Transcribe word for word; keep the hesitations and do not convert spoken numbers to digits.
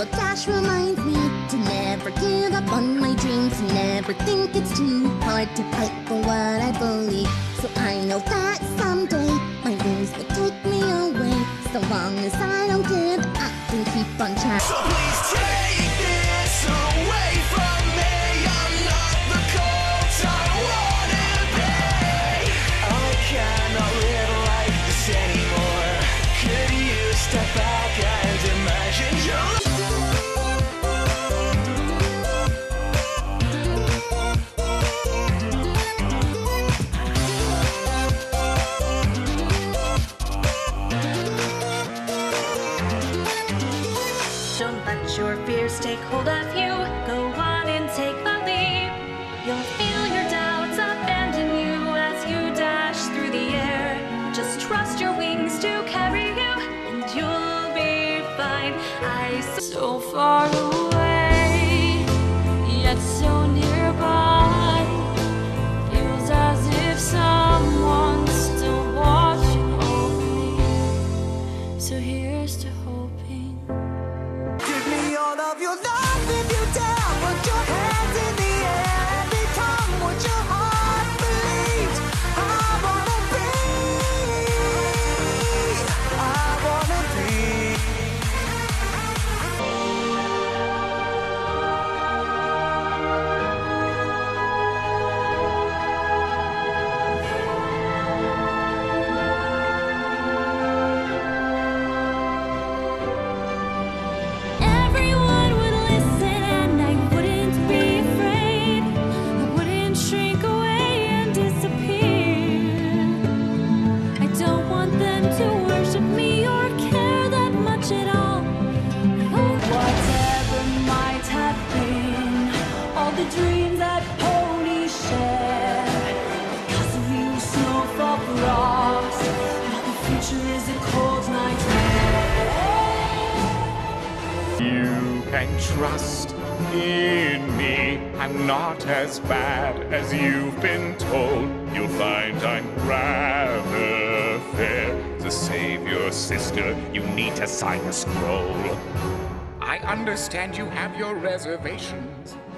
but Dash reminds me to never give up on my dreams, to never think it's too hard to fight for what I believe. So I know that someday my wings will take me away. So long as I don't give up and keep on trying. So please take this away from me. I'm not the coach I wanna be. I cannot live like this anymore. Could you step back and imagine your Don't let your fears take hold of you. Go on and take the leap. You'll feel your doubts abandon you as you dash through the air. Just trust your wings to carry you, and you'll be fine. I so far away, yet so nearby. Feels as if someone's still watching over me. So here's to hoping. give me all of your love if you dare. Put your hands in the air and become what your heart believes. I wanna be. I wanna be. Everyone would listen and I wouldn't be afraid. I wouldn't shrink away and disappear. I don't want them to worship me or care that much at all. Oh, whatever might have been, all the dreams that ponies share. Because of you, snowfall frost. Now the future is a cold nightmare. You can trust in me. I'm not as bad as you've been told. You'll find I'm rather fair. To save your sister, you need to sign a scroll. I understand you have your reservations,